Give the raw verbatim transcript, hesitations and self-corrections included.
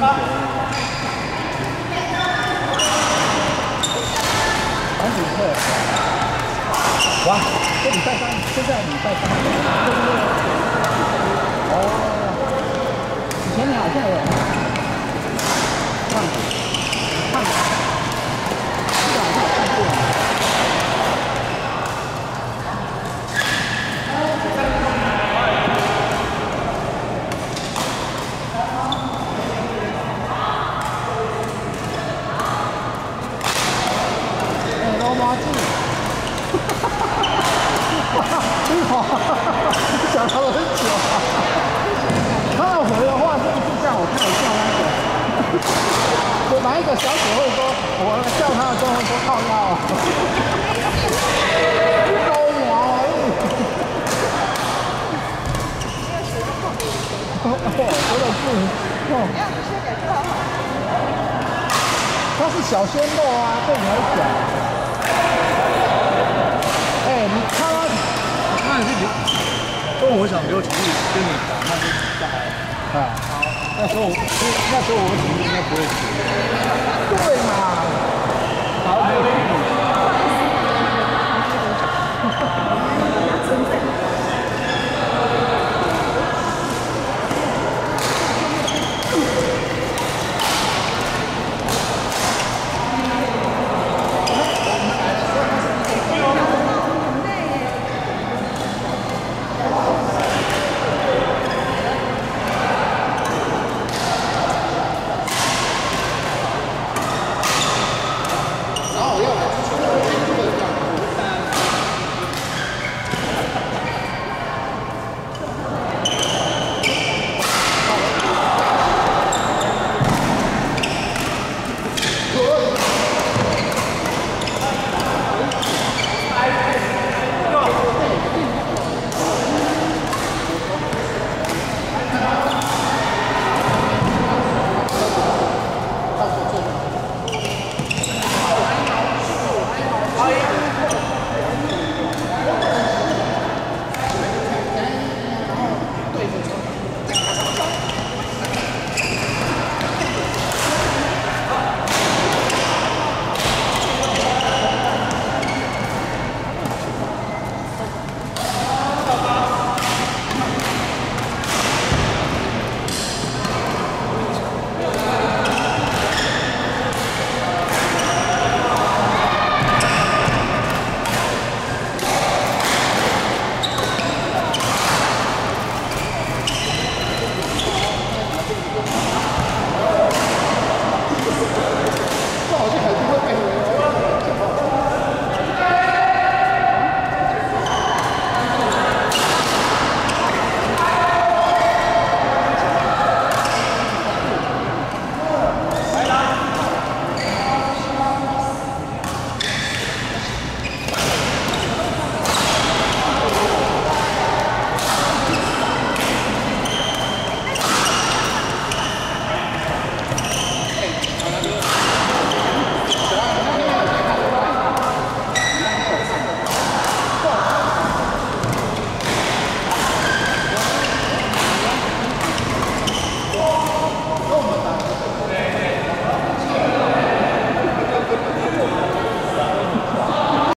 黄景鹤，哇，这礼拜三，现在礼拜三，对不对？哦，以前你好像有看过，看过，这好像看过。 想了很久啊！他要回的话，是不是像我看我叫那个？我哪一个小姐会说，我叫他的时候会说靠腰？高毛哦，真的是哦。它是小鲜肉啊，对你来讲。哎，你看他。 那你是跟我想留体力跟你打，那就大概啊，那时候那时候我体力应该不会死。对嘛？